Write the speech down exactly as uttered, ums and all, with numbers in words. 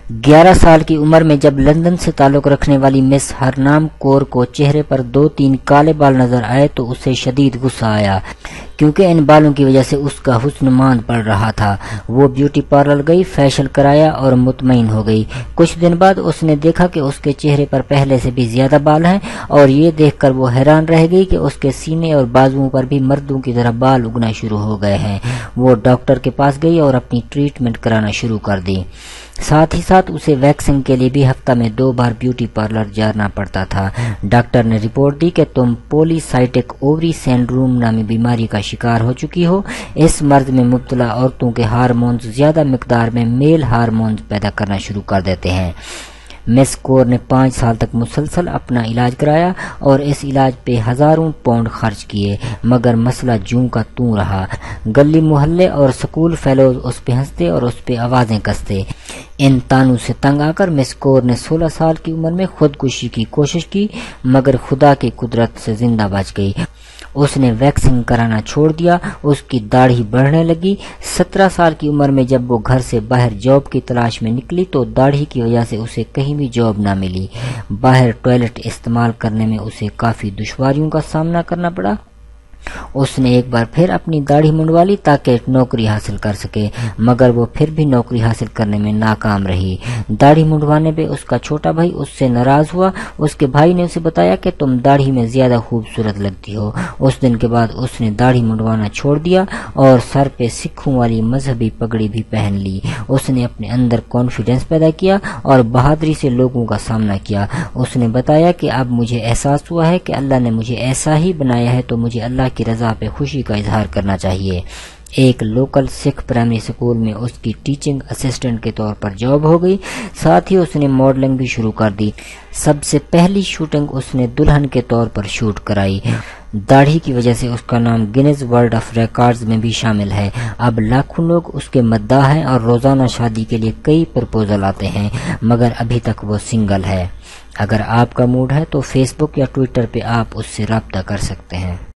ग्यारह साल की उम्र में जब लंदन से ताल्लुक रखने वाली मिस हरनाम कौर को चेहरे पर दो तीन काले बाल नजर आए तो उसे शदीद गुस्सा आया, क्योंकि इन बालों की वजह से उसका हुस्न मांद पड़ रहा था। वो ब्यूटी पार्लर गई, फेशियल कराया और मुतमईन हो गई। कुछ दिन बाद उसने देखा कि उसके चेहरे पर पहले से भी ज्यादा बाल हैं, और ये देखकर वो हैरान रह गई कि उसके सीने और बाजुओं पर भी मर्दों की तरह बाल उगना शुरू हो गए हैं। वो डॉक्टर के पास गई और अपनी ट्रीटमेंट कराना शुरू कर दी। साथ ही साथ उसे वैक्सिंग के लिए भी हफ्ता में दो बार ब्यूटी पार्लर जाना पड़ता था। डॉक्टर ने रिपोर्ट दी कि तुम पॉलीसाइटिक ओवरी सिंड्रोम नामी बीमारी का शिकार हो चुकी हो। इस मर्ज में मुब्तला औरतों के हार्मोन्स ज्यादा मिकदार में मेल हार्मोन्स पैदा करना शुरू कर देते हैं। मिस कौर ने पाँच साल तक मुसलसल अपना इलाज कराया और इस इलाज पे हजारों पाउंड खर्च किए, मगर मसला जूं का तूं रहा। गली मोहल्ले और स्कूल फेलोज उस पे हंसते और उस पे आवाजें कसते। इन तानों से तंग आकर मिस कौर ने सोलह साल की उम्र में खुदकुशी की कोशिश की, मगर खुदा की कुदरत से जिंदा बच गई। उसने वैक्सिंग कराना छोड़ दिया, उसकी दाढ़ी बढ़ने लगी। सत्रह साल की उम्र में जब वो घर से बाहर जॉब की तलाश में निकली तो दाढ़ी की वजह से उसे कहीं भी जॉब ना मिली। बाहर टॉयलेट इस्तेमाल करने में उसे काफी दुश्वारियों का सामना करना पड़ा। उसने एक बार फिर अपनी दाढ़ी मुंडवा ली ताकि नौकरी हासिल कर सके, मगर वो फिर भी नौकरी हासिल करने में नाकाम रही। दाढ़ी मुंडवाने पे उसका छोटा भाई उससे नाराज हुआ। उसके भाई ने उसे बताया कि तुम दाढ़ी में ज्यादा खूबसूरत लगती हो। उस दिन के बाद उसने दाढ़ी मुंडवाना छोड़ दिया और सर पे सिखों वाली मजहबी पगड़ी भी पहन ली। उसने अपने अंदर कॉन्फिडेंस पैदा किया और बहादुरी से लोगों का सामना किया। उसने बताया कि अब मुझे एहसास हुआ है कि अल्लाह ने मुझे ऐसा ही बनाया है, तो मुझे अल्लाह की रजा पे खुशी का इजहार करना चाहिए। एक लोकल सिख प्राइमरी स्कूल में उसकी टीचिंग असिस्टेंट के तौर पर जॉब हो गई। साथ ही उसने मॉडलिंग भी शुरू कर दी। सबसे पहली शूटिंग उसने दुल्हन के तौर पर शूट कराई। दाढ़ी की वजह से उसका नाम गिनीज वर्ल्ड ऑफ रिकॉर्ड्स में भी शामिल है। अब लाखों लोग उसके मद्दाह हैं और रोजाना शादी के लिए कई प्रपोजल आते हैं, मगर अभी तक वो सिंगल है। अगर आपका मूड है तो फेसबुक या ट्विटर पे आप उससे राब्ता कर सकते हैं।